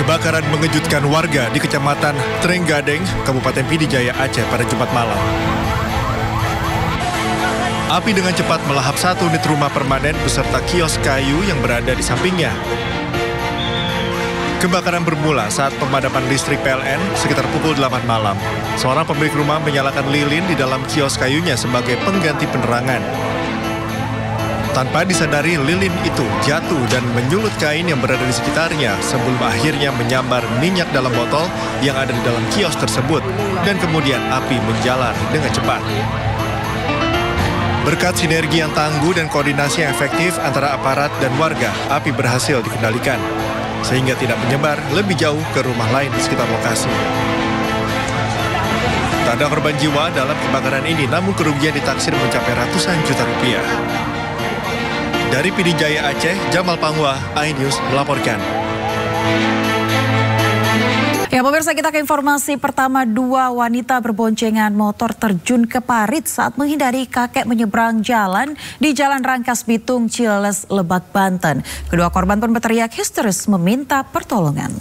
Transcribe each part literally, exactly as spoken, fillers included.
Kebakaran mengejutkan warga di Kecamatan Trenggadeng, Kabupaten P D Jaya, Aceh pada Jumat malam. Api dengan cepat melahap satu unit rumah permanen beserta kios kayu yang berada di sampingnya. Kebakaran bermula saat pemadaman listrik P L N sekitar pukul delapan malam. Seorang pemilik rumah menyalakan lilin di dalam kios kayunya sebagai pengganti penerangan. Tanpa disadari, lilin itu jatuh dan menyulut kain yang berada di sekitarnya sebelum akhirnya menyambar minyak dalam botol yang ada di dalam kios tersebut, dan kemudian api menjalar dengan cepat. Berkat sinergi yang tangguh dan koordinasi yang efektif antara aparat dan warga, api berhasil dikendalikan, sehingga tidak menyebar lebih jauh ke rumah lain di sekitar lokasi. Tak ada korban jiwa dalam kebakaran ini, namun kerugian ditaksir mencapai ratusan juta rupiah. Dari P D Jaya Aceh, Jamal Pangwa, iNews melaporkan. Ya pemirsa, kita ke informasi pertama. Dua wanita berboncengan motor terjun ke parit saat menghindari kakek menyeberang jalan di Jalan Rangkas Bitung, Cileles, Lebak, Banten. Kedua korban pun berteriak histeris meminta pertolongan.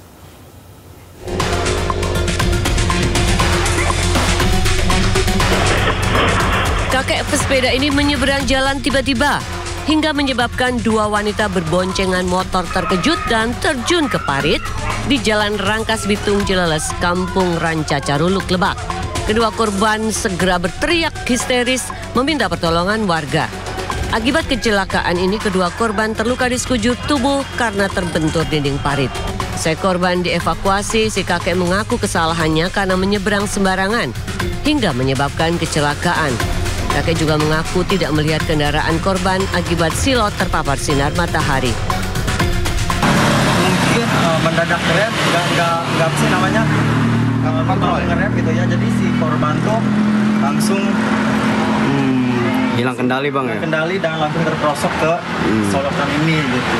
Kakek pesepeda ini menyeberang jalan tiba-tiba hingga menyebabkan dua wanita berboncengan motor terkejut dan terjun ke parit di Jalan Rangkas Bitung, Cileles, Kampung Ranca Caruluk, Lebak. Kedua korban segera berteriak histeris meminta pertolongan warga. Akibat kecelakaan ini, kedua korban terluka di sekujur tubuh karena terbentur dinding parit. Usai korban dievakuasi, si kakek mengaku kesalahannya karena menyeberang sembarangan hingga menyebabkan kecelakaan. Kakek juga mengaku tidak melihat kendaraan korban akibat silot terpapar sinar matahari. Mungkin uh, mendadak rem, nggak nggak nggak apa sih namanya, nggak ngerem gitu ya. Jadi si korban tuh langsung hmm, hilang kendali bang ya. Kendali dan langsung terperosok ke hmm. solokan ini gitu.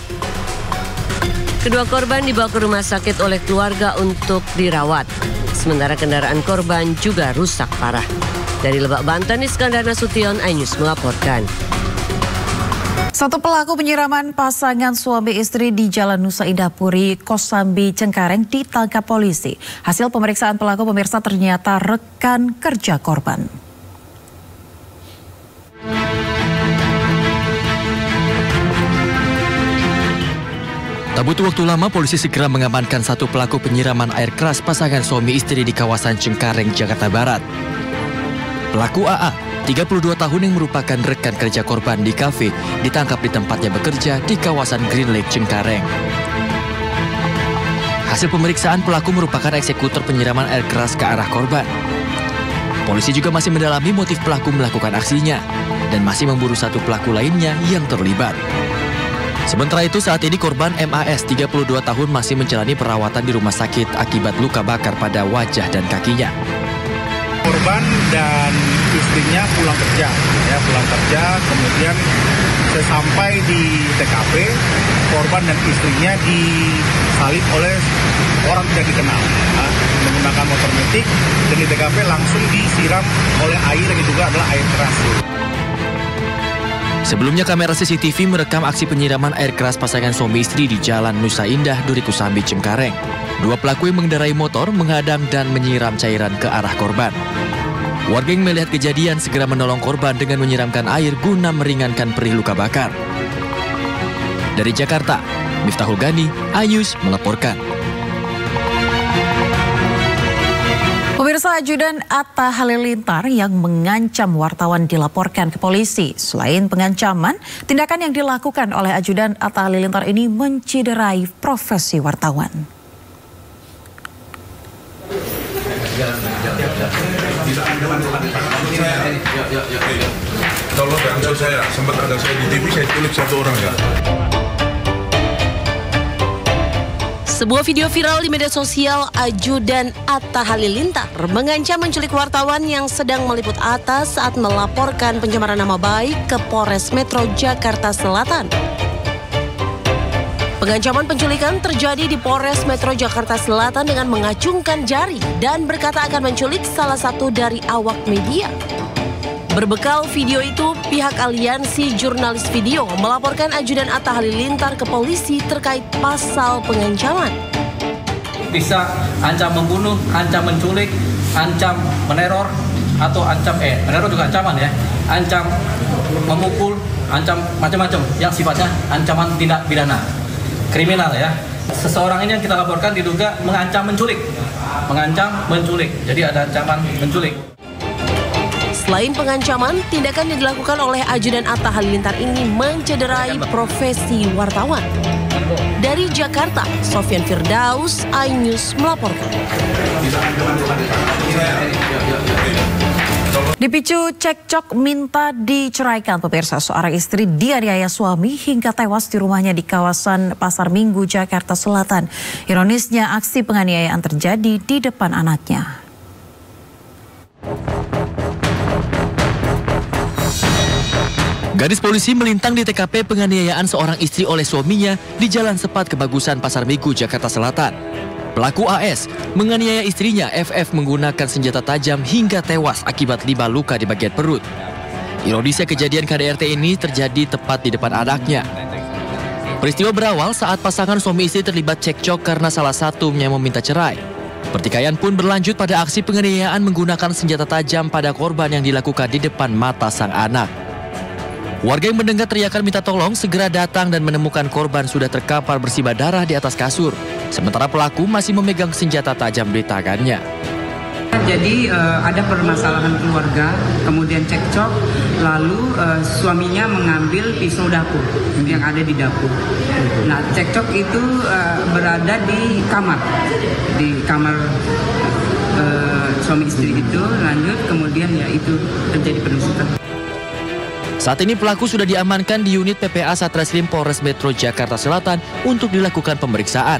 Kedua korban dibawa ke rumah sakit oleh keluarga untuk dirawat. Sementara kendaraan korban juga rusak parah. Dari Lebak, Banten, Iskandar Nasution, iNews melaporkan. Satu pelaku penyiraman pasangan suami istri di Jalan Nusa Indah Puri, Kosambi, Cengkareng ditangkap polisi. Hasil pemeriksaan pelaku pemirsa ternyata rekan kerja korban. Tak butuh waktu lama, polisi segera mengamankan satu pelaku penyiraman air keras pasangan suami istri di kawasan Cengkareng, Jakarta Barat. Pelaku A A, tiga puluh dua tahun yang merupakan rekan kerja korban di kafe, ditangkap di tempatnya bekerja di kawasan Green Lake, Cengkareng. Hasil pemeriksaan, pelaku merupakan eksekutor penyiraman air keras ke arah korban. Polisi juga masih mendalami motif pelaku melakukan aksinya dan masih memburu satu pelaku lainnya yang terlibat. Sementara itu, saat ini korban M A S, tiga puluh dua tahun, masih menjalani perawatan di rumah sakit akibat luka bakar pada wajah dan kakinya. Korban dan istrinya pulang kerja, ya pulang kerja, kemudian sesampai di T K P, korban dan istrinya disalib oleh orang tidak dikenal, ya, menggunakan motor metik, dan di T K P langsung disiram oleh air yang juga adalah air keras. Sebelumnya, kamera C C T V merekam aksi penyiraman air keras pasangan suami istri di Jalan Nusa Indah, Duri Kosambi, Cengkareng. Dua pelaku yang mengendarai motor menghadang dan menyiram cairan ke arah korban. Warga yang melihat kejadian segera menolong korban dengan menyiramkan air guna meringankan perih luka bakar. Dari Jakarta, Miftahul Gani, iNews melaporkan. Pemirsa, ajudan Atta Halilintar yang mengancam wartawan dilaporkan ke polisi. Selain pengancaman, tindakan yang dilakukan oleh ajudan Atta Halilintar ini menciderai profesi wartawan. Kalau bantu saya, sempat ada saya di T V, saya tulis satu orang ya. Sebuah video viral di media sosial, ajudan Atta Halilintar mengancam menculik wartawan yang sedang meliput Atta saat melaporkan pencemaran nama baik ke Polres Metro Jakarta Selatan. Pengancaman penculikan terjadi di Polres Metro Jakarta Selatan dengan mengacungkan jari dan berkata akan menculik salah satu dari awak media. Berbekal video itu, pihak aliansi jurnalis video melaporkan ajudan Atta Halilintar ke polisi terkait pasal pengancaman. bisa ancam membunuh, ancam menculik, ancam meneror, atau ancam eh meneror juga ancaman ya, ancam memukul, ancam macam-macam yang sifatnya ancaman tindak pidana kriminal ya. Seseorang ini yang kita laporkan diduga mengancam menculik, mengancam menculik. Jadi ada ancaman menculik. Selain pengancaman, tindakan yang dilakukan oleh Ajudan Atta Halilintar ini mencederai profesi wartawan. Dari Jakarta, Sofyan Firdaus, iNews melaporkan. Dipicu cekcok minta diceraikan, pemirsa, seorang istri dianiaya suami hingga tewas di rumahnya di kawasan Pasar Minggu, Jakarta Selatan. Ironisnya, aksi penganiayaan terjadi di depan anaknya. Gadis polisi melintang di T K P penganiayaan seorang istri oleh suaminya di Jalan Sepat Kebagusan, Pasar Minggu, Jakarta Selatan. Pelaku A S menganiaya istrinya F F menggunakan senjata tajam hingga tewas akibat lima luka di bagian perut. Ironisnya, kejadian K D R T ini terjadi tepat di depan anaknya. Peristiwa berawal saat pasangan suami istri terlibat cekcok karena salah satunya meminta cerai. Pertikaian pun berlanjut pada aksi penganiayaan menggunakan senjata tajam pada korban yang dilakukan di depan mata sang anak. Warga yang mendengar teriakan minta tolong segera datang dan menemukan korban sudah terkapar bersimbah darah di atas kasur. Sementara pelaku masih memegang senjata tajam di tangannya. Jadi uh, ada permasalahan keluarga, kemudian cekcok, lalu uh, suaminya mengambil pisau dapur yang ada di dapur. Nah, cekcok itu uh, berada di kamar, di kamar uh, suami istri itu. Lanjut kemudian ya itu terjadi penusukan. Saat ini pelaku sudah diamankan di unit P P A Satreskrim Polres Metro Jakarta Selatan untuk dilakukan pemeriksaan.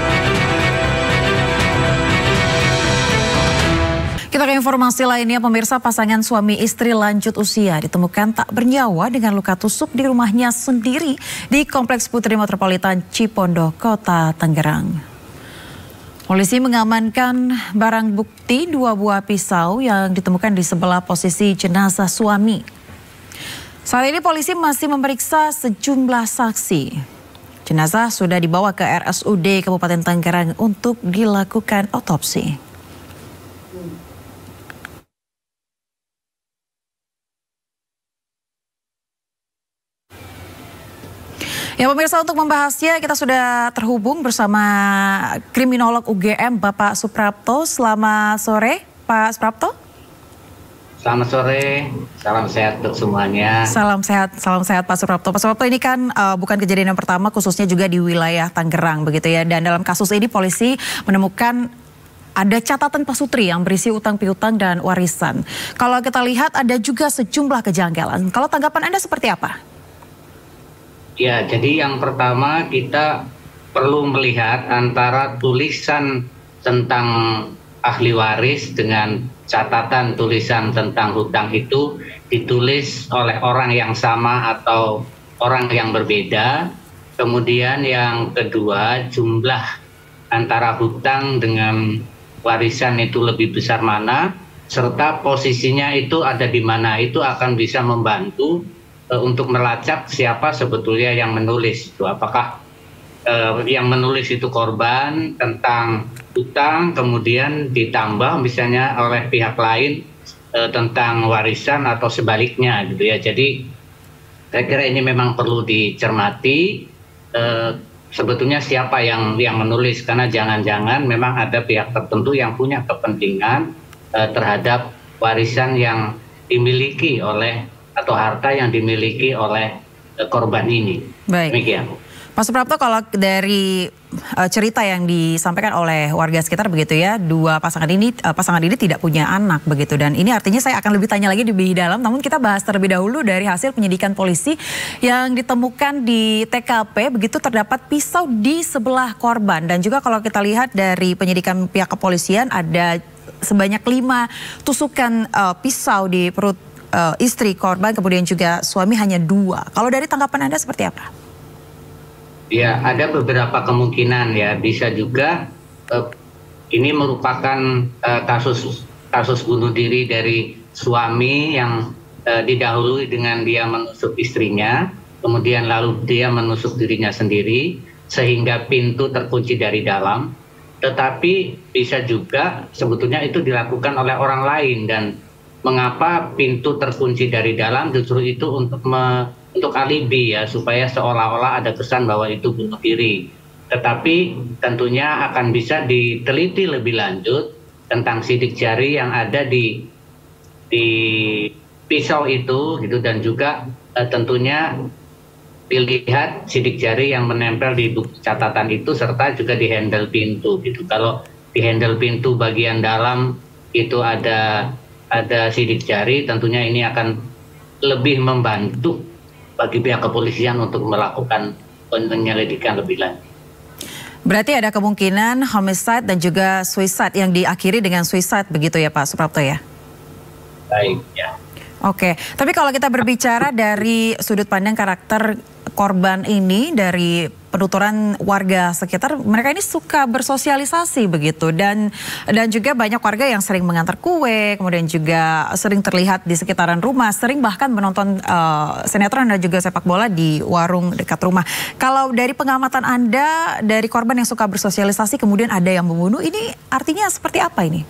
Kita ke informasi lainnya, pemirsa, pasangan suami istri lanjut usia ditemukan tak bernyawa dengan luka tusuk di rumahnya sendiri di Kompleks Putri Metropolitan Cipondo, Kota Tangerang. Polisi mengamankan barang bukti dua buah pisau yang ditemukan di sebelah posisi jenazah suami. Saat ini polisi masih memeriksa sejumlah saksi. Jenazah sudah dibawa ke R S U D Kabupaten Tangerang untuk dilakukan otopsi. Ya pemirsa, untuk membahasnya kita sudah terhubung bersama kriminolog U G M Bapak Suprapto. Selamat sore Pak Suprapto. Selamat sore, salam sehat untuk semuanya. Salam sehat, salam sehat Pak Suprapto. Pak Suprapto, ini kan uh, bukan kejadian yang pertama, khususnya juga di wilayah Tangerang begitu ya. Dan dalam kasus ini polisi menemukan ada catatan pasutri yang berisi utang piutang dan warisan. Kalau kita lihat ada juga sejumlah kejanggalan. Kalau tanggapan Anda seperti apa? Ya, jadi yang pertama kita perlu melihat antara tulisan tentang ahli waris dengan catatan tulisan tentang hutang itu ditulis oleh orang yang sama atau orang yang berbeda. Kemudian yang kedua, jumlah antara hutang dengan warisan itu lebih besar mana, serta posisinya itu ada di mana, itu akan bisa membantu e, untuk melacak siapa sebetulnya yang menulis itu. Apakah e, yang menulis itu korban tentang hutang, kemudian ditambah misalnya oleh pihak lain e, tentang warisan atau sebaliknya gitu ya. Jadi saya kira ini memang perlu dicermati e, sebetulnya siapa yang yang menulis, karena jangan-jangan memang ada pihak tertentu yang punya kepentingan e, terhadap warisan yang dimiliki oleh atau harta yang dimiliki oleh e, korban ini. Baik. Demikian. Pak Suprapto, kalau dari uh, cerita yang disampaikan oleh warga sekitar begitu ya, dua pasangan ini uh, pasangan ini tidak punya anak begitu, dan ini artinya saya akan lebih tanya lagi lebih dalam, namun kita bahas terlebih dahulu dari hasil penyidikan polisi yang ditemukan di T K P begitu, terdapat pisau di sebelah korban, dan juga kalau kita lihat dari penyidikan pihak kepolisian ada sebanyak lima tusukan uh, pisau di perut uh, istri korban, kemudian juga suami hanya dua. Kalau dari tanggapan Anda seperti apa? Ya, ada beberapa kemungkinan ya, bisa juga eh, ini merupakan eh, kasus kasus bunuh diri dari suami yang eh, didahului dengan dia menusuk istrinya, kemudian lalu dia menusuk dirinya sendiri sehingga pintu terkunci dari dalam. tetapi bisa juga sebetulnya itu dilakukan oleh orang lain. Dan mengapa pintu terkunci dari dalam, justru itu untuk me, untuk alibi ya, supaya seolah-olah ada kesan bahwa itu bunuh diri. Tetapi tentunya akan bisa diteliti lebih lanjut tentang sidik jari yang ada di di pisau itu gitu, dan juga eh, tentunya dilihat sidik jari yang menempel di buku catatan itu, serta juga di handle pintu gitu. Kalau di handle pintu bagian dalam itu ada ada sidik jari, tentunya ini akan lebih membantu bagi pihak kepolisian untuk melakukan penyelidikan lebih lanjut. Berarti ada kemungkinan homicide dan juga suicide yang diakhiri dengan suicide begitu ya Pak Suprapto ya? Baik ya. Oke, tapi kalau kita berbicara dari sudut pandang karakter korban ini, dari penuturan warga sekitar, mereka ini suka bersosialisasi begitu, dan dan juga banyak warga yang sering mengantar kue, kemudian juga sering terlihat di sekitaran rumah, sering bahkan menonton uh, sinetron dan juga sepak bola di warung dekat rumah. Kalau dari pengamatan Anda, dari korban yang suka bersosialisasi kemudian ada yang membunuh, ini artinya seperti apa ini?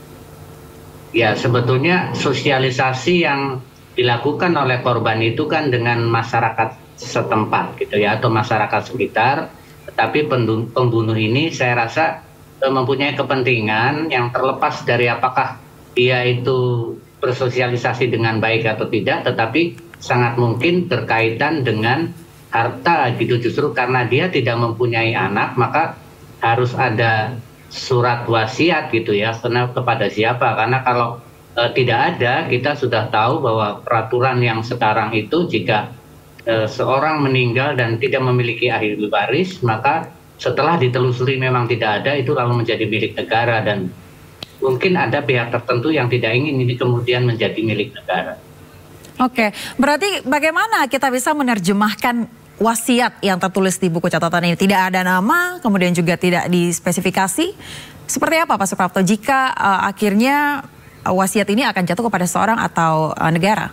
Ya, sebetulnya sosialisasi yang dilakukan oleh korban itu kan dengan masyarakat setempat gitu ya, atau masyarakat sekitar. Tetapi pembunuh ini saya rasa mempunyai kepentingan yang terlepas dari apakah dia itu bersosialisasi dengan baik atau tidak, tetapi sangat mungkin berkaitan dengan harta gitu. Justru karena dia tidak mempunyai anak, maka harus ada surat wasiat gitu ya, karena kepada siapa? Karena kalau e, tidak ada, kita sudah tahu bahwa peraturan yang sekarang itu jika e, seorang meninggal dan tidak memiliki ahli waris, maka setelah ditelusuri memang tidak ada, itu lalu menjadi milik negara, dan mungkin ada pihak tertentu yang tidak ingin ini kemudian menjadi milik negara. Oke, berarti bagaimana kita bisa menerjemahkan wasiat yang tertulis di buku catatan ini? Tidak ada nama, kemudian juga tidak dispesifikasi. Seperti apa Pak Suprapto jika uh, akhirnya uh, wasiat ini akan jatuh kepada seorang atau uh, negara?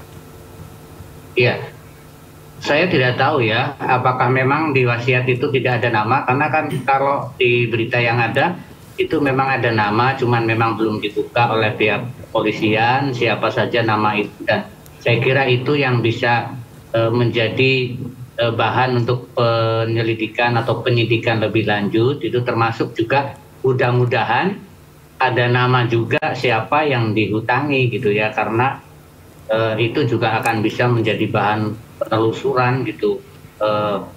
Iya, saya tidak tahu ya apakah memang di wasiat itu tidak ada nama, karena kan kalau di berita yang ada itu memang ada nama, cuman memang belum dibuka oleh pihak kepolisian siapa saja nama itu, dan saya kira itu yang bisa uh, menjadi bahan untuk penyelidikan atau penyidikan lebih lanjut. Itu termasuk juga mudah-mudahan ada nama juga siapa yang dihutangi gitu ya, karena e, itu juga akan bisa menjadi bahan penelusuran gitu. E,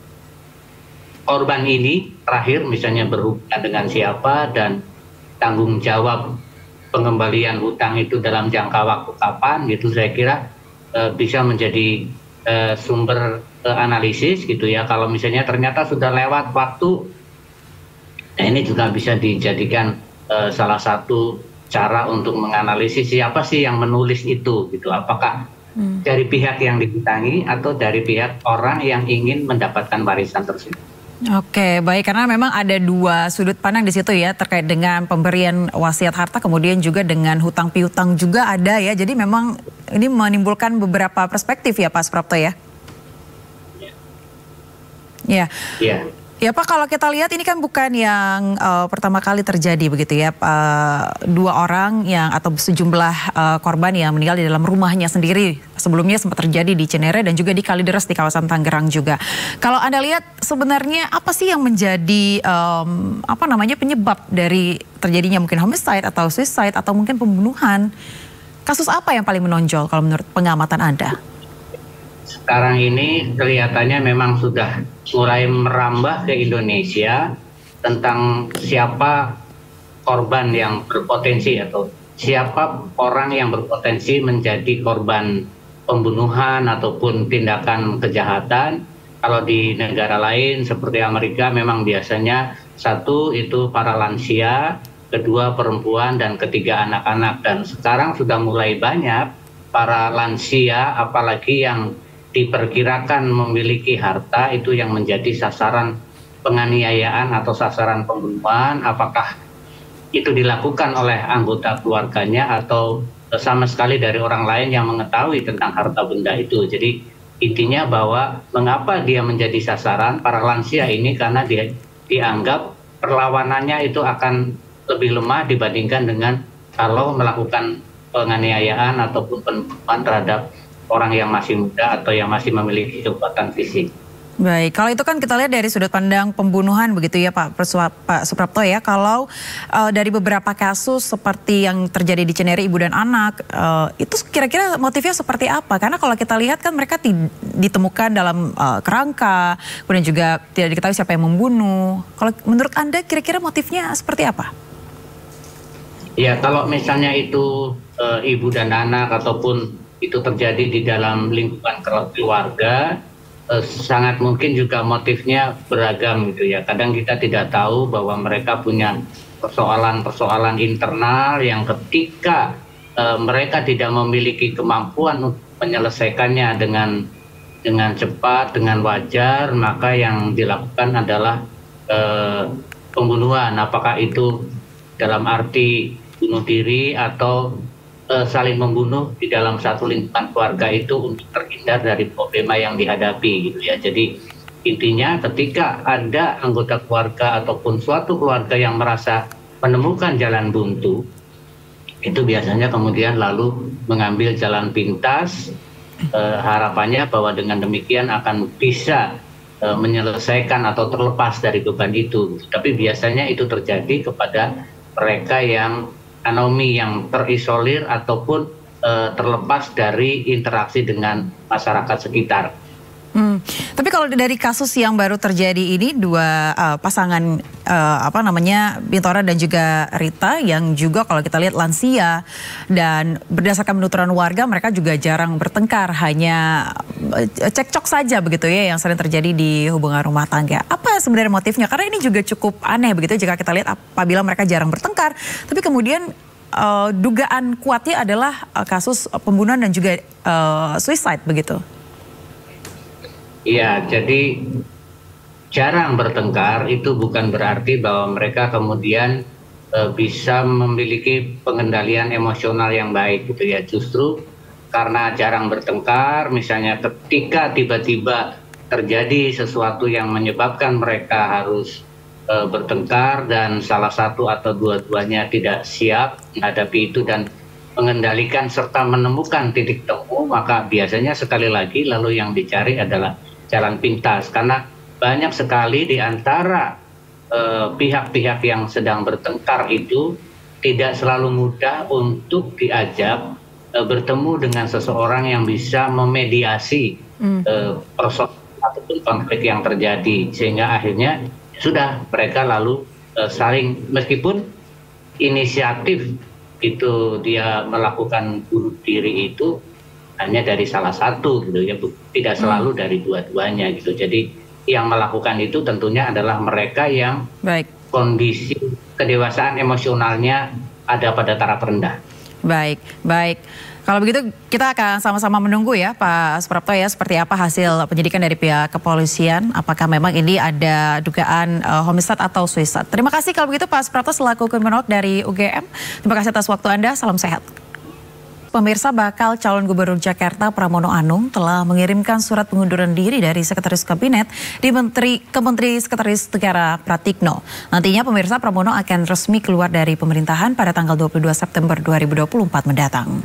korban ini terakhir misalnya berhubungan dengan siapa, dan tanggung jawab pengembalian hutang itu dalam jangka waktu kapan gitu. Saya kira e, bisa menjadi e, sumber analisis gitu ya. Kalau misalnya ternyata sudah lewat waktu, nah ini juga bisa dijadikan uh, salah satu cara untuk menganalisis siapa sih yang menulis itu gitu. Apakah hmm. dari pihak yang dihutangi atau dari pihak orang yang ingin mendapatkan warisan tersebut. Oke, baik, karena memang ada dua sudut pandang di situ ya, terkait dengan pemberian wasiat harta, kemudian juga dengan hutang piutang juga ada ya. Jadi memang ini menimbulkan beberapa perspektif ya Pak Suprapto ya. Ya. Ya. Ya Pak, kalau kita lihat ini kan bukan yang uh, pertama kali terjadi begitu ya, uh, dua orang yang atau sejumlah uh, korban yang meninggal di dalam rumahnya sendiri. Sebelumnya sempat terjadi di Cinere dan juga di Kalideres di kawasan Tangerang juga. Kalau Anda lihat sebenarnya apa sih yang menjadi um, apa namanya penyebab dari terjadinya mungkin homicide atau suicide atau mungkin pembunuhan? Kasus apa yang paling menonjol kalau menurut pengamatan Anda? Sekarang ini kelihatannya memang sudah mulai merambah ke Indonesia tentang siapa korban yang berpotensi atau siapa orang yang berpotensi menjadi korban pembunuhan ataupun tindakan kejahatan. Kalau di negara lain seperti Amerika memang biasanya satu itu para lansia, kedua perempuan, dan ketiga anak-anak. Dan sekarang sudah mulai banyak para lansia apalagi yang diperkirakan memiliki harta itu yang menjadi sasaran penganiayaan atau sasaran pembunuhan. Apakah itu dilakukan oleh anggota keluarganya atau sama sekali dari orang lain yang mengetahui tentang harta benda itu. Jadi intinya bahwa mengapa dia menjadi sasaran para lansia ini, karena dia dianggap perlawanannya itu akan lebih lemah dibandingkan dengan kalau melakukan penganiayaan ataupun pembunuhan terhadap orang yang masih muda atau yang masih memiliki kekuatan fisik. Baik, kalau itu kan kita lihat dari sudut pandang pembunuhan begitu ya Pak Persua, Pak Suprapto ya. Kalau uh, dari beberapa kasus seperti yang terjadi di Cinere ibu dan anak, uh, itu kira-kira motifnya seperti apa? Karena kalau kita lihat kan mereka ditemukan dalam uh, kerangka, kemudian juga tidak diketahui siapa yang membunuh. Kalau menurut Anda kira-kira motifnya seperti apa? Ya, kalau misalnya itu uh, ibu dan anak ataupun itu terjadi di dalam lingkungan keluarga, Eh, sangat mungkin juga motifnya beragam gitu ya. Kadang kita tidak tahu bahwa mereka punya persoalan-persoalan internal yang ketika eh, mereka tidak memiliki kemampuan untuk menyelesaikannya dengan dengan cepat, dengan wajar, maka yang dilakukan adalah eh, pembunuhan. Apakah itu dalam arti bunuh diri atau saling membunuh di dalam satu lingkungan keluarga itu untuk terhindar dari problema yang dihadapi gitu ya. Jadi intinya ketika ada anggota keluarga ataupun suatu keluarga yang merasa menemukan jalan buntu, itu biasanya kemudian lalu mengambil jalan pintas, eh, harapannya bahwa dengan demikian akan bisa eh, menyelesaikan atau terlepas dari beban itu. Tapi biasanya itu terjadi kepada mereka yang anomi, yang terisolir ataupun uh, terlepas dari interaksi dengan masyarakat sekitar. Hmm. Tapi kalau dari kasus yang baru terjadi ini dua uh, pasangan uh, apa namanya Bintora dan juga Rita yang juga kalau kita lihat lansia dan berdasarkan penuturan warga mereka juga jarang bertengkar, hanya uh, cekcok saja begitu ya yang sering terjadi di hubungan rumah tangga. Apa sebenarnya motifnya? Karena ini juga cukup aneh begitu jika kita lihat apabila mereka jarang bertengkar, tapi kemudian uh, dugaan kuatnya adalah uh, kasus pembunuhan dan juga uh, suicide begitu. Iya, jadi jarang bertengkar itu bukan berarti bahwa mereka kemudian e, bisa memiliki pengendalian emosional yang baik gitu ya. Justru karena jarang bertengkar, misalnya ketika tiba-tiba terjadi sesuatu yang menyebabkan mereka harus e, bertengkar dan salah satu atau dua-duanya tidak siap menghadapi itu dan mengendalikan serta menemukan titik temu, maka biasanya sekali lagi lalu yang dicari adalah jalan pintas, karena banyak sekali di antara pihak-pihak uh, yang sedang bertengkar itu tidak selalu mudah untuk diajak uh, bertemu dengan seseorang yang bisa memediasi mm. uh, persoalan ataupun konflik yang terjadi, sehingga akhirnya sudah mereka lalu uh, saling, meskipun inisiatif itu dia melakukan bunuh diri itu hanya dari salah satu gitu ya, tidak selalu hmm. dari dua-duanya gitu. Jadi yang melakukan itu tentunya adalah mereka yang baik, kondisi kedewasaan emosionalnya ada pada taraf rendah. Baik, baik. Kalau begitu kita akan sama-sama menunggu ya Pak Suprapto ya, seperti apa hasil penyidikan dari pihak kepolisian, apakah memang ini ada dugaan uh, homicide atau suicide. Terima kasih kalau begitu Pak Suprapto selaku Kriminolog dari U G M. Terima kasih atas waktu Anda, salam sehat. Pemirsa, bakal calon gubernur Jakarta Pramono Anung telah mengirimkan surat pengunduran diri dari Sekretaris Kabinet di Menteri ke Menteri Sekretaris Negara Pratikno. Nantinya pemirsa, Pramono akan resmi keluar dari pemerintahan pada tanggal dua puluh dua September dua ribu dua puluh empat mendatang.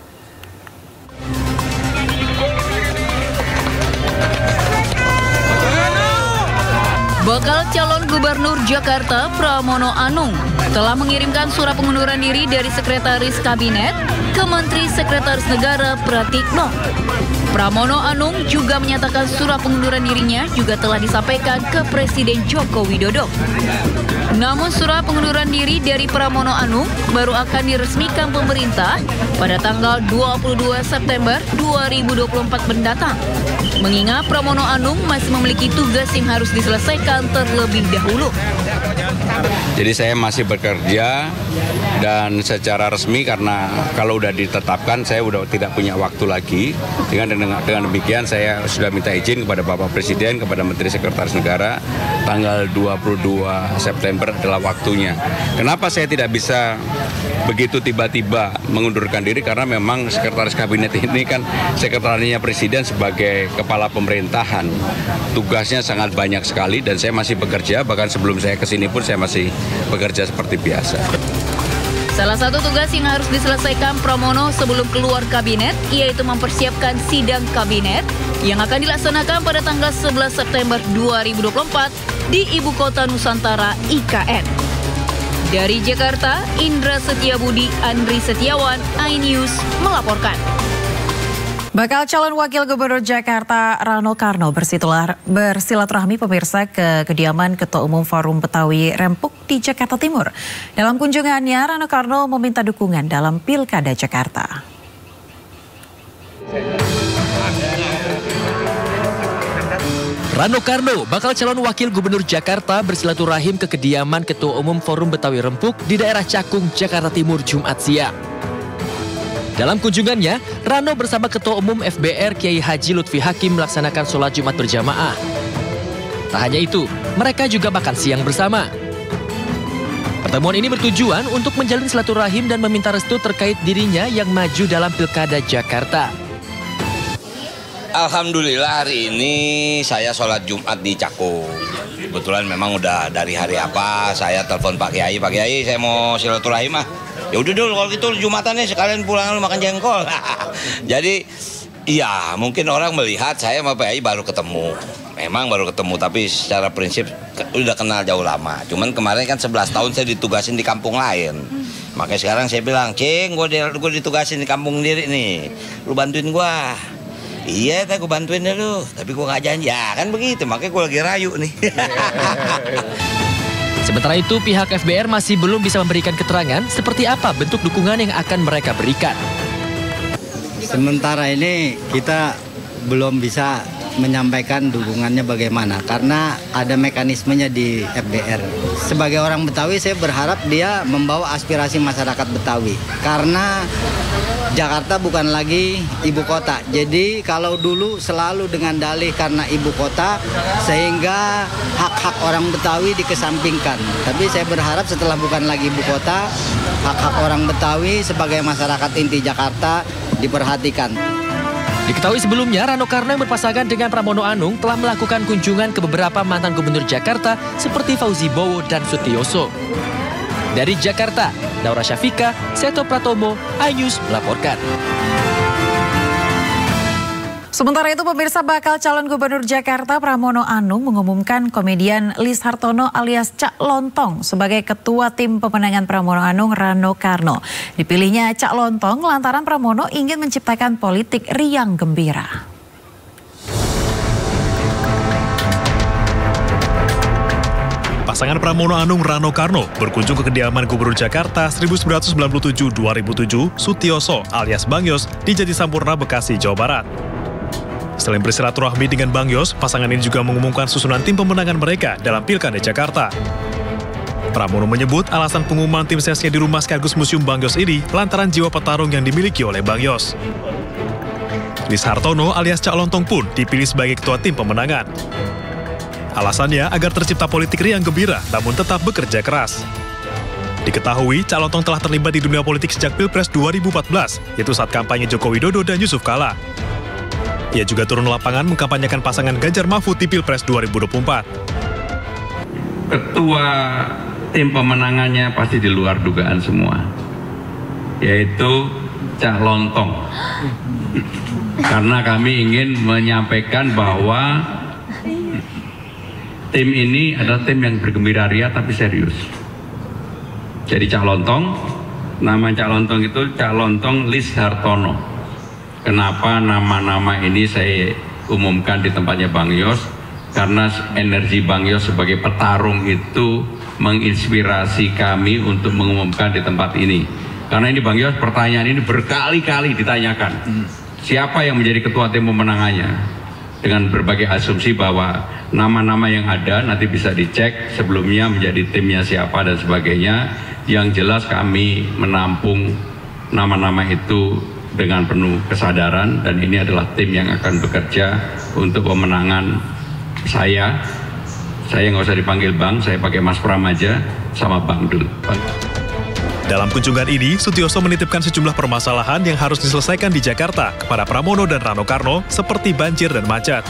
Bakal calon gubernur Jakarta Pramono Anung telah mengirimkan surat pengunduran diri dari Sekretaris Kabinet ke Menteri Sekretaris Negara Pratikno. Pramono Anung juga menyatakan surat pengunduran dirinya juga telah disampaikan ke Presiden Joko Widodo. Namun surat pengunduran diri dari Pramono Anung baru akan diresmikan pemerintah pada tanggal dua puluh dua September dua ribu dua puluh empat mendatang. Mengingat Pramono Anung masih memiliki tugas yang harus diselesaikan terlebih dahulu. Jadi saya masih bekerja dan secara resmi, karena kalau udah ditetapkan saya udah tidak punya waktu lagi. Dengan, dengan, dengan demikian saya sudah minta izin kepada Bapak Presiden, kepada Menteri Sekretaris Negara, tanggal dua puluh dua September adalah waktunya. Kenapa saya tidak bisa begitu tiba-tiba mengundurkan diri karena memang sekretaris kabinet ini kan sekretariatnya presiden sebagai kepala pemerintahan. Tugasnya sangat banyak sekali dan saya masih bekerja, bahkan sebelum saya kesini pun saya masih bekerja seperti biasa. Salah satu tugas yang harus diselesaikan Pramono sebelum keluar kabinet yaitu mempersiapkan sidang kabinet yang akan dilaksanakan pada tanggal sebelas September dua ribu dua puluh empat di Ibu Kota Nusantara I K N. Dari Jakarta, Indra Setiabudi, Andri Setiawan, iNews melaporkan. Bakal calon wakil gubernur Jakarta Rano Karno bersilaturahmi pemirsa ke kediaman Ketua Umum Forum Betawi Rempuk di Jakarta Timur. Dalam kunjungannya, Rano Karno meminta dukungan dalam Pilkada Jakarta. Rano Karno, bakal calon wakil gubernur Jakarta, bersilaturahim ke kediaman Ketua Umum Forum Betawi Rempuk di daerah Cakung, Jakarta Timur, Jumat siang. Dalam kunjungannya, Rano bersama Ketua Umum F B R Kiai Haji Lutfi Hakim melaksanakan sholat Jumat berjamaah. Tak hanya itu, mereka juga makan siang bersama. Pertemuan ini bertujuan untuk menjalin silaturahim dan meminta restu terkait dirinya yang maju dalam Pilkada Jakarta. Alhamdulillah hari ini saya sholat Jumat di Cakung. Kebetulan memang udah dari hari apa saya telepon Pak Kiai, Pak Kiai saya mau silaturahim ah. Ya udah dulu kalau gitu Jumatannya sekalian pulang lu makan jengkol. Jadi iya mungkin orang melihat saya sama Pak Kiai baru ketemu. Memang baru ketemu tapi secara prinsip udah kenal jauh lama. Cuman kemarin kan sebelas tahun saya ditugasin di kampung lain. Makanya sekarang saya bilang, "Cing, gue ditugasin di kampung sendiri nih. Lu bantuin gua." Iya, aku bantuin dulu, tapi gue gak janji. Ya kan begitu, makanya gue lagi rayu nih. Sementara itu, pihak F B R masih belum bisa memberikan keterangan seperti apa bentuk dukungan yang akan mereka berikan. Sementara ini kita belum bisa menyampaikan dukungannya bagaimana, karena ada mekanismenya di F B R. Sebagai orang Betawi, saya berharap dia membawa aspirasi masyarakat Betawi, karena Jakarta bukan lagi ibu kota. Jadi kalau dulu selalu dengan dalih karena ibu kota, sehingga hak-hak orang Betawi dikesampingkan. Tapi saya berharap setelah bukan lagi ibu kota, hak-hak orang Betawi sebagai masyarakat inti Jakarta diperhatikan. Diketahui sebelumnya, Rano Karno yang berpasangan dengan Pramono Anung telah melakukan kunjungan ke beberapa mantan gubernur Jakarta seperti Fauzi Bowo dan Sutioso. Dari Jakarta, Naura Syafika, Seto Pratomo, iNews melaporkan. Sementara itu, pemirsa, bakal calon gubernur Jakarta Pramono Anung mengumumkan komedian Lis Hartono alias Cak Lontong sebagai ketua tim pemenangan Pramono Anung Rano Karno. Dipilihnya Cak Lontong lantaran Pramono ingin menciptakan politik riang gembira. Pasangan Pramono Anung Rano Karno berkunjung ke kediaman Gubernur Jakarta seribu sembilan ratus sembilan puluh tujuh sampai dua ribu tujuh Sutioso alias Bang Yos di Jatisampurna, Bekasi, Jawa Barat. Selain bersilaturahmi dengan Bang Yos, pasangan ini juga mengumumkan susunan tim pemenangan mereka dalam Pilkada Jakarta. Pramono menyebut alasan pengumuman tim sesnya di rumah sekaligus Museum Bang Yos ini lantaran jiwa petarung yang dimiliki oleh Bang Yos. Lis Hartono alias Cak Lontong pun dipilih sebagai ketua tim pemenangan. Alasannya agar tercipta politik riang gembira namun tetap bekerja keras. Diketahui, Cak Lontong telah terlibat di dunia politik sejak Pilpres dua ribu empat belas, yaitu saat kampanye Joko Widodo dan Yusuf Kala. Ia juga turun lapangan mengkampanyekan pasangan Ganjar Mahfud di Pilpres dua ribu dua puluh empat. Ketua tim pemenangannya pasti di luar dugaan semua, yaitu Cak Lontong. Karena kami ingin menyampaikan bahwa tim ini adalah tim yang bergembira ria tapi serius. Jadi Cak Lontong, nama Cak Lontong itu Cak Lontong Lis Hartono. Kenapa nama-nama ini saya umumkan di tempatnya Bang Yos? Karena energi Bang Yos sebagai petarung itu menginspirasi kami untuk mengumumkan di tempat ini. Karena ini Bang Yos, pertanyaan ini berkali-kali ditanyakan. Siapa yang menjadi ketua tim pemenangannya? Dengan berbagai asumsi bahwa nama-nama yang ada nanti bisa dicek sebelumnya menjadi timnya siapa dan sebagainya. Yang jelas kami menampung nama-nama itu dengan penuh kesadaran dan ini adalah tim yang akan bekerja untuk pemenangan saya. Saya nggak usah dipanggil Bang, saya pakai Mas Pram aja sama Bang Dul. Bang. Dalam kunjungan ini, Sutioso menitipkan sejumlah permasalahan yang harus diselesaikan di Jakarta kepada Pramono dan Rano Karno seperti banjir dan macet.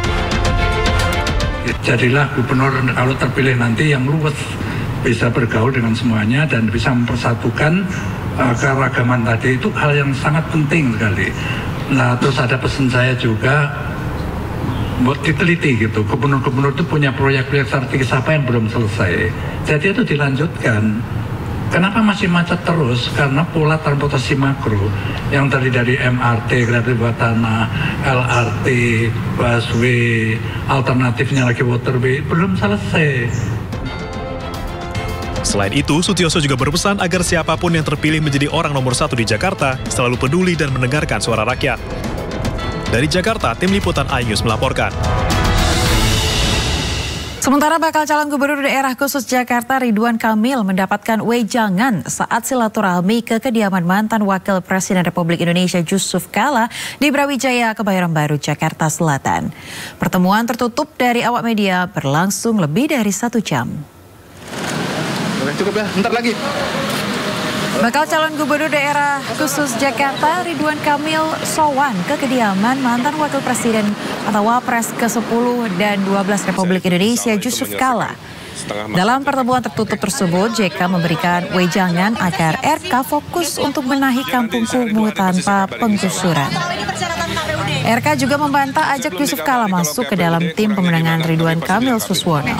Jadilah gubernur kalau terpilih nanti yang luwes, bisa bergaul dengan semuanya dan bisa mempersatukan uh, keragaman tadi, itu hal yang sangat penting sekali. Nah, terus ada pesan saya juga, buat diteliti gitu, gubernur-gubernur itu punya proyek-proyek strategis apa yang belum selesai, jadi itu dilanjutkan. Kenapa masih macet terus? Karena pola transportasi makro yang tadi dari M R T, kereta bawah tanah, L R T, busway, alternatifnya lagi waterway, belum selesai. Selain itu, Sutioso juga berpesan agar siapapun yang terpilih menjadi orang nomor satu di Jakarta selalu peduli dan mendengarkan suara rakyat. Dari Jakarta, tim liputan iNews melaporkan. Sementara bakal calon gubernur daerah khusus Jakarta Ridwan Kamil mendapatkan wejangan saat silaturahmi ke kediaman mantan Wakil Presiden Republik Indonesia Yusuf Kala di Brawijaya, Kebayoran Baru, Jakarta Selatan. Pertemuan tertutup dari awak media berlangsung lebih dari satu jam. Oke, cukup ya, bentar lagi. Bakal calon gubernur daerah khusus Jakarta Ridwan Kamil sowan ke kediaman mantan Wakil Presiden atau Wapres ke sepuluh dan dua belas Republik Indonesia Yusuf Kala. Dalam pertemuan tertutup tersebut, J K memberikan wejangan agar R K fokus untuk menahi kampung kumuh tanpa penggusuran. R K juga membantah ajak Yusuf Kala masuk ke dalam tim pemenangan Ridwan Kamil Suswono.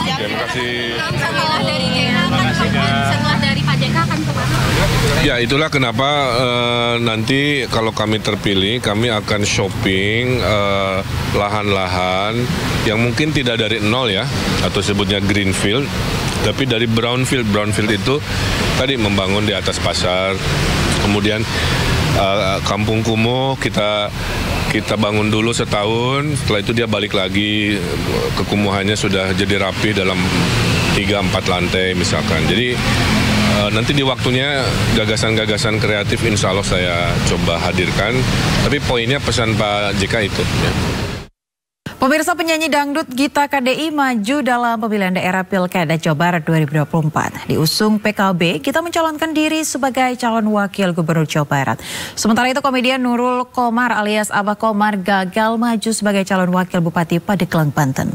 Setelah dari Pak J K akan kemana? Ya, itulah kenapa uh, nanti kalau kami terpilih, kami akan shopping uh, lahan-lahan yang mungkin tidak dari nol ya, atau sebutnya greenfield, tapi dari brownfield. Brownfield itu tadi membangun di atas pasar, kemudian uh, kampung kumuh kita kita bangun dulu setahun, setelah itu dia balik lagi, kekumuhannya sudah jadi rapi dalam tiga empat lantai misalkan. Jadi uh, nanti di waktunya gagasan-gagasan kreatif insya Allah saya coba hadirkan. Tapi poinnya pesan Pak J K itu. Ya. Pemirsa, penyanyi dangdut Gita K D I maju dalam pemilihan daerah Pilkada Jawa Barat dua ribu dua puluh empat. Diusung P K B, Gita mencalonkan diri sebagai calon wakil gubernur Jawa Barat. Sementara itu komedian Nurul Komar alias Abah Komar gagal maju sebagai calon wakil Bupati Pandeglang, Banten.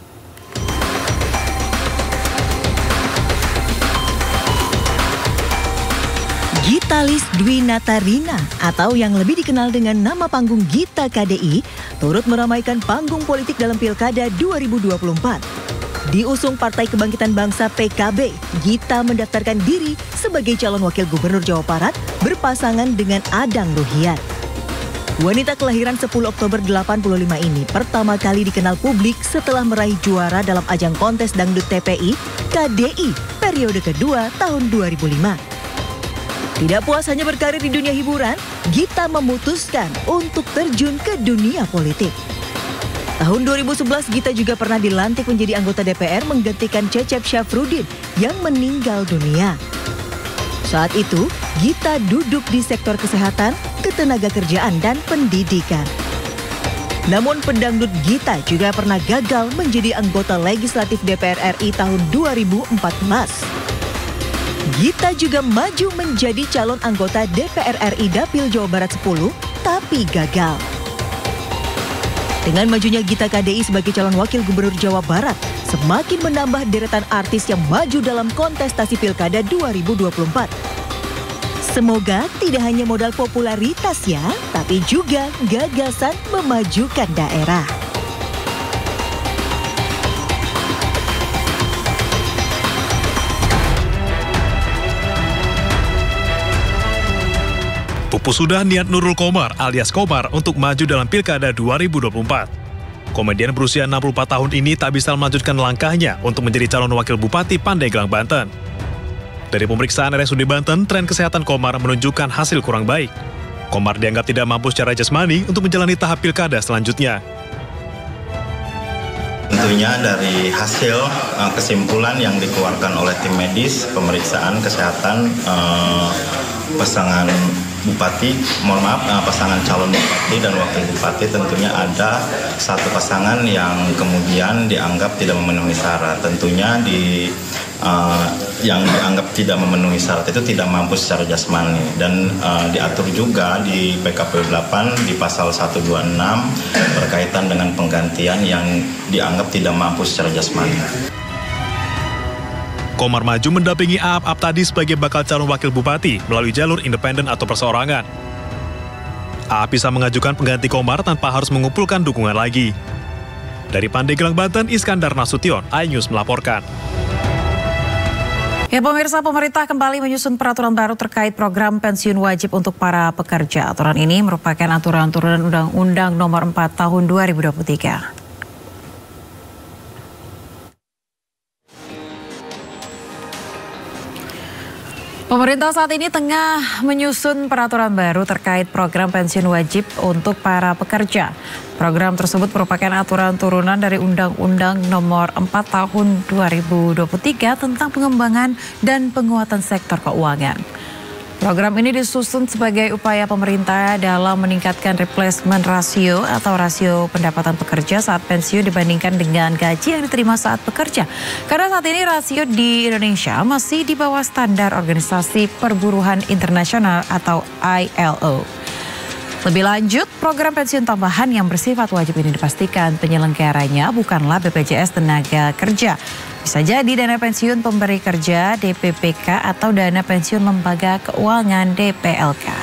Gitalis Dwi Natarina atau yang lebih dikenal dengan nama panggung Gita K D I turut meramaikan panggung politik dalam Pilkada dua ribu dua puluh empat. Diusung Partai Kebangkitan Bangsa P K B, Gita mendaftarkan diri sebagai calon wakil gubernur Jawa Barat berpasangan dengan Adang Ruhiat. Wanita kelahiran sepuluh Oktober delapan puluh lima ini pertama kali dikenal publik setelah meraih juara dalam ajang kontes dangdut T P I K D I periode kedua tahun dua ribu lima. Tidak puas hanya berkarir di dunia hiburan, Gita memutuskan untuk terjun ke dunia politik. Tahun dua ribu sebelas, Gita juga pernah dilantik menjadi anggota D P R menggantikan Cecep Syafruddin yang meninggal dunia. Saat itu, Gita duduk di sektor kesehatan, ketenagakerjaan, dan pendidikan. Namun pendangdut Gita juga pernah gagal menjadi anggota legislatif D P R R I tahun dua ribu empat belas. Gita juga maju menjadi calon anggota D P R R I Dapil Jawa Barat sepuluh, tapi gagal. Dengan majunya Gita K D I sebagai calon wakil gubernur Jawa Barat, semakin menambah deretan artis yang maju dalam kontestasi Pilkada dua ribu dua puluh empat. Semoga tidak hanya modal popularitas ya, tapi juga gagasan memajukan daerah. Pupus sudah niat Nurul Komar alias Komar untuk maju dalam Pilkada dua ribu dua puluh empat. Komedian berusia enam puluh empat tahun ini tak bisa melanjutkan langkahnya untuk menjadi calon wakil Bupati Pandeglang, Banten. Dari pemeriksaan R S U D Banten, tren kesehatan Komar menunjukkan hasil kurang baik. Komar dianggap tidak mampu secara jasmani untuk menjalani tahap pilkada selanjutnya. Tentunya dari hasil uh, kesimpulan yang dikeluarkan oleh tim medis, pemeriksaan kesehatan uh, pasangan bupati, mohon maaf, uh, pasangan calon bupati dan wakil bupati tentunya ada satu pasangan yang kemudian dianggap tidak memenuhi syarat. Tentunya di uh, yang dianggap tidak memenuhi syarat itu tidak mampu secara jasmani, dan uh, diatur juga di P K P U delapan di pasal seratus dua puluh enam berkaitan dengan penggantian yang dianggap tidak mampu secara jasmani. Komar maju mendampingi Aap Aptadi sebagai bakal calon wakil bupati melalui jalur independen atau perseorangan. Aap bisa mengajukan pengganti Komar tanpa harus mengumpulkan dukungan lagi. Dari Pandeglang, Banten, Iskandar Nasution, iNews melaporkan. Ya pemirsa, pemerintah kembali menyusun peraturan baru terkait program pensiun wajib untuk para pekerja. Aturan ini merupakan aturan turunan Undang-Undang Nomor empat Tahun dua ribu dua puluh tiga. Pemerintah saat ini tengah menyusun peraturan baru terkait program pensiun wajib untuk para pekerja. Program tersebut merupakan aturan turunan dari Undang-Undang Nomor empat Tahun dua ribu dua puluh tiga tentang pengembangan dan penguatan sektor keuangan. Program ini disusun sebagai upaya pemerintah dalam meningkatkan replacement ratio atau rasio pendapatan pekerja saat pensiun dibandingkan dengan gaji yang diterima saat bekerja. Karena saat ini rasio di Indonesia masih di bawah standar Organisasi Perburuhan Internasional atau I L O. Lebih lanjut, program pensiun tambahan yang bersifat wajib ini dipastikan penyelenggaranya bukanlah B P J S Tenaga Kerja. Bisa jadi dana pensiun pemberi kerja D P P K atau dana pensiun lembaga keuangan D P L K.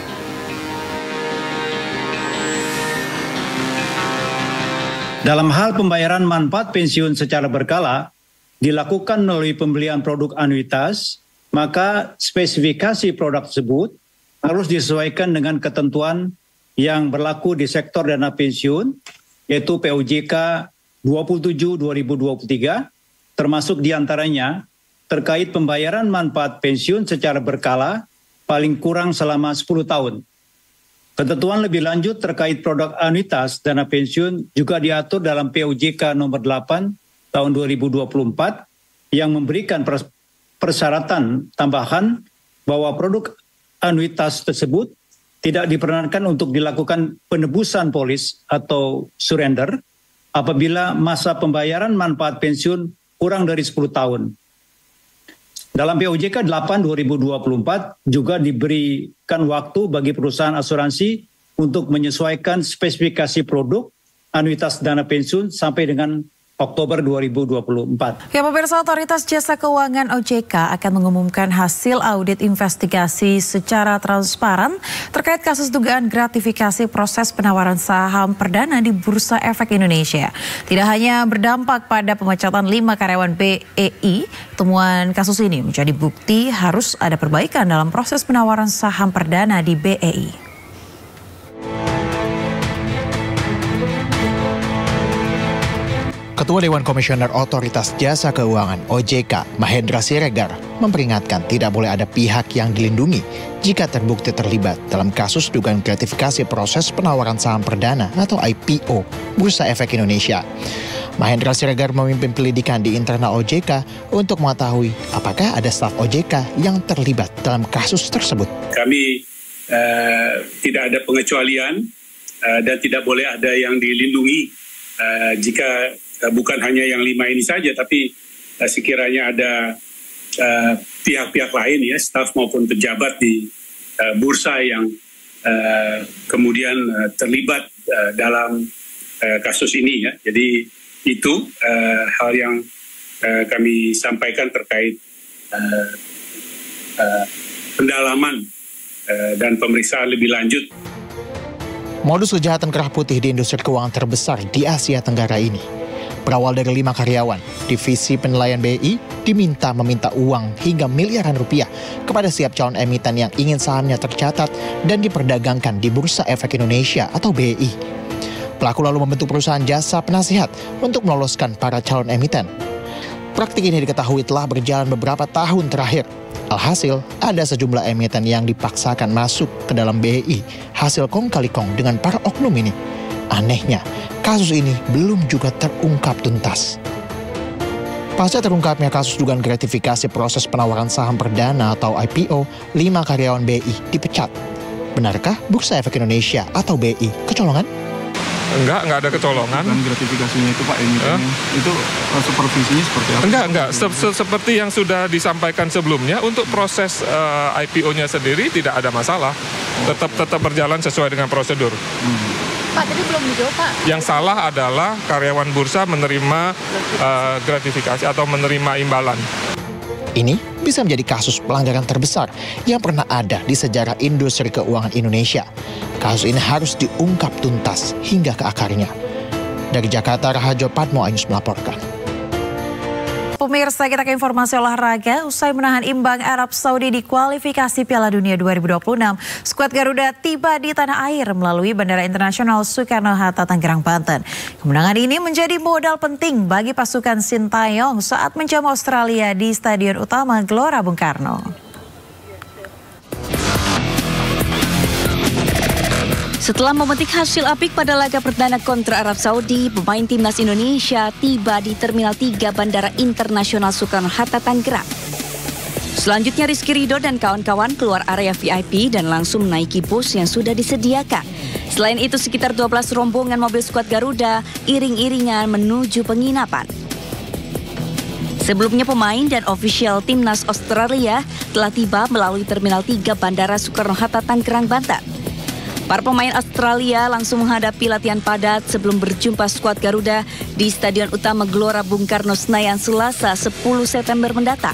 Dalam hal pembayaran manfaat pensiun secara berkala dilakukan melalui pembelian produk anuitas, maka spesifikasi produk tersebut harus disesuaikan dengan ketentuan yang berlaku di sektor dana pensiun, yaitu P O J K dua puluh tujuh dua ribu dua puluh tiga, termasuk diantaranya terkait pembayaran manfaat pensiun secara berkala paling kurang selama sepuluh tahun. Ketentuan lebih lanjut terkait produk anuitas dana pensiun juga diatur dalam P O J K nomor delapan tahun dua ribu dua puluh empat yang memberikan persyaratan tambahan bahwa produk anuitas tersebut tidak diperkenankan untuk dilakukan penebusan polis atau surrender apabila masa pembayaran manfaat pensiun kurang dari sepuluh tahun. Dalam P O J K delapan dua ribu dua puluh empat juga diberikan waktu bagi perusahaan asuransi untuk menyesuaikan spesifikasi produk anuitas dana pensiun sampai dengan Oktober dua ribu dua puluh empat. Ya pemirsa, Otoritas Jasa Keuangan O J K akan mengumumkan hasil audit investigasi secara transparan terkait kasus dugaan gratifikasi proses penawaran saham perdana di Bursa Efek Indonesia. Tidak hanya berdampak pada pemecatan lima karyawan B E I, temuan kasus ini menjadi bukti harus ada perbaikan dalam proses penawaran saham perdana di B E I. Ketua Dewan Komisioner Otoritas Jasa Keuangan O J K, Mahendra Siregar, memperingatkan tidak boleh ada pihak yang dilindungi jika terbukti terlibat dalam kasus dugaan gratifikasi proses penawaran saham perdana atau I P O Bursa Efek Indonesia. Mahendra Siregar memimpin penyelidikan di internal O J K untuk mengetahui apakah ada staf O J K yang terlibat dalam kasus tersebut. Kami uh, tidak ada pengecualian uh, dan tidak boleh ada yang dilindungi uh, jika Uh, bukan hanya yang lima ini saja, tapi uh, sekiranya ada pihak-pihak uh, lain ya, staf maupun pejabat di uh, bursa yang uh, kemudian uh, terlibat uh, dalam uh, kasus ini ya. Jadi itu uh, hal yang uh, kami sampaikan terkait uh, uh, pendalaman uh, dan pemeriksaan lebih lanjut. Modus kejahatan kerah putih di industri keuangan terbesar di Asia Tenggara ini berawal dari lima karyawan. Divisi penilaian B I diminta meminta uang hingga miliaran rupiah kepada setiap calon emiten yang ingin sahamnya tercatat dan diperdagangkan di Bursa Efek Indonesia atau B E I. Pelaku lalu membentuk perusahaan jasa penasihat untuk meloloskan para calon emiten. Praktik ini diketahui telah berjalan beberapa tahun terakhir. Alhasil, ada sejumlah emiten yang dipaksakan masuk ke dalam B E I hasil kong kali kong dengan para oknum ini. Anehnya, kasus ini belum juga terungkap tuntas. Pasca terungkapnya kasus dugaan gratifikasi proses penawaran saham perdana atau I P O, lima karyawan B I dipecat. Benarkah Bursa Efek Indonesia atau B I kecolongan? Enggak, enggak ada kecolongan. Dan gratifikasinya itu Pak, ini eh? itu supervisinya seperti apa? Enggak, enggak. Se -se Seperti yang sudah disampaikan sebelumnya, untuk proses uh, I P O-nya sendiri tidak ada masalah. Tetap tetap berjalan sesuai dengan prosedur. Hmm. Pak, tadi belum dijawab Pak. Yang salah adalah karyawan bursa menerima uh, gratifikasi atau menerima imbalan. Ini bisa menjadi kasus pelanggaran terbesar yang pernah ada di sejarah industri keuangan Indonesia. Kasus ini harus diungkap tuntas hingga ke akarnya. Dari Jakarta, Rahajo Padmo Ainus melaporkan. Pemirsa, kita ke informasi olahraga. Usai menahan imbang Arab Saudi di kualifikasi Piala Dunia dua ribu dua puluh enam, skuad Garuda tiba di tanah air melalui Bandara Internasional Soekarno-Hatta, Tangerang, Banten. Kemenangan ini menjadi modal penting bagi pasukan Sintayong saat menjamu Australia di Stadion Utama Gelora Bung Karno. Setelah memetik hasil apik pada laga perdana kontra Arab Saudi, pemain timnas Indonesia tiba di Terminal tiga Bandara Internasional Soekarno-Hatta, Tangerang. Selanjutnya Rizky Ridho dan kawan-kawan keluar area V I P dan langsung menaiki bus yang sudah disediakan. Selain itu, sekitar dua belas rombongan mobil skuad Garuda iring-iringan menuju penginapan. Sebelumnya pemain dan ofisial timnas Australia telah tiba melalui Terminal tiga Bandara Soekarno-Hatta, Tangerang, Banten. Para pemain Australia langsung menghadapi latihan padat sebelum berjumpa skuad Garuda di Stadion Utama Gelora Bung Karno, Senayan, Selasa sepuluh September mendatang.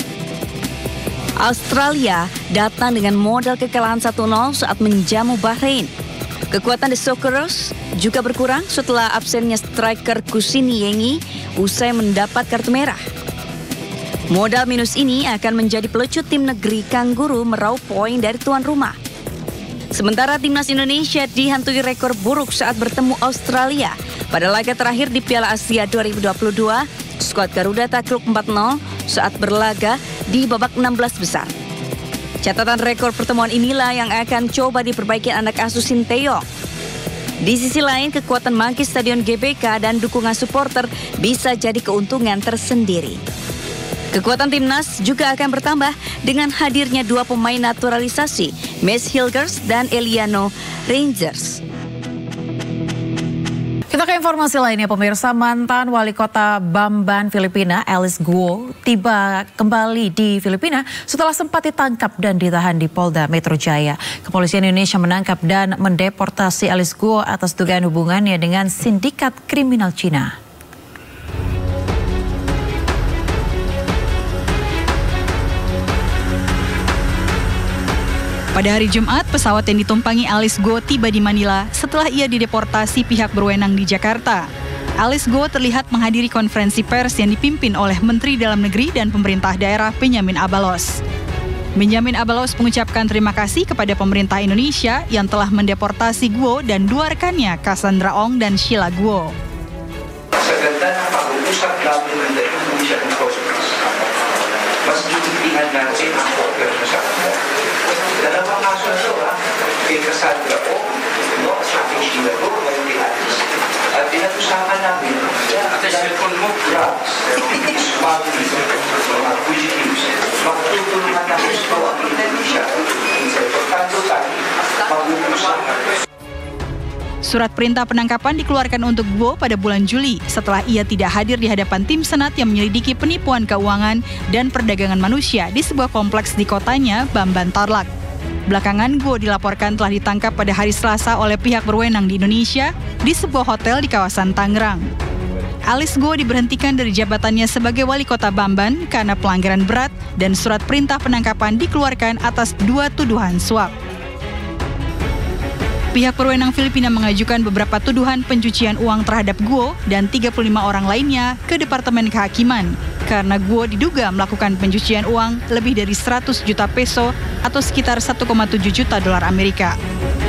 Australia datang dengan modal kekalahan satu nol saat menjamu Bahrain. Kekuatan The Socceroos juga berkurang setelah absennya striker Kusini Yengi usai mendapat kartu merah. Modal minus ini akan menjadi pelecut tim negeri Kangguru meraup poin dari tuan rumah. Sementara timnas Indonesia dihantui rekor buruk saat bertemu Australia. Pada laga terakhir di Piala Asia dua ribu dua puluh dua, skuad Garuda takluk empat nol saat berlaga di babak enam belas besar. Catatan rekor pertemuan inilah yang akan coba diperbaiki anak asuh Sintayong. Di sisi lain, kekuatan magis Stadion G B K dan dukungan supporter bisa jadi keuntungan tersendiri. Kekuatan timnas juga akan bertambah dengan hadirnya dua pemain naturalisasi, Mads Hilgers dan Eliano Rangers. Kita ke informasi lainnya, pemirsa. Mantan wali kota Bamban, Filipina, Alice Guo, tiba kembali di Filipina setelah sempat ditangkap dan ditahan di Polda Metro Jaya. Kepolisian Indonesia menangkap dan mendeportasi Alice Guo atas dugaan hubungannya dengan sindikat kriminal Cina. Pada hari Jumat, pesawat yang ditumpangi Alice Guo tiba di Manila setelah ia dideportasi pihak berwenang di Jakarta. Alice Guo terlihat menghadiri konferensi pers yang dipimpin oleh Menteri Dalam Negeri dan Pemerintah Daerah Benyamin Abalos. Benyamin Abalos mengucapkan terima kasih kepada pemerintah Indonesia yang telah mendeportasi Guo dan dua rekannya, Cassandra Ong dan Sheila Guo. Sa ganda ng pag-uusap namin ng Indonesia and Cosmos, mas gigitingan natin ang kooperasyon sa kanila. Dalawang kaso na ito, ha? Kay Cassandra Ong, no? Sa aking Sheila Guo, ngayon kay Alice. At pinag-usapan namin, at cellphone mo, drugs, smuggling, mga fugitives, magtutulungan namin ito ang Indonesia. Sa importante tayo, mag-uusapan. Surat perintah penangkapan dikeluarkan untuk Guo pada bulan Juli setelah ia tidak hadir di hadapan tim Senat yang menyelidiki penipuan keuangan dan perdagangan manusia di sebuah kompleks di kotanya, Bamban Tarlac. Belakangan, Guo dilaporkan telah ditangkap pada hari Selasa oleh pihak berwenang di Indonesia di sebuah hotel di kawasan Tangerang. Alice Guo diberhentikan dari jabatannya sebagai wali kota Bamban karena pelanggaran berat dan surat perintah penangkapan dikeluarkan atas dua tuduhan suap. Pihak berwenang Filipina mengajukan beberapa tuduhan pencucian uang terhadap Guo dan tiga puluh lima orang lainnya ke Departemen Kehakiman karena Guo diduga melakukan pencucian uang lebih dari seratus juta peso atau sekitar satu koma tujuh juta dolar Amerika.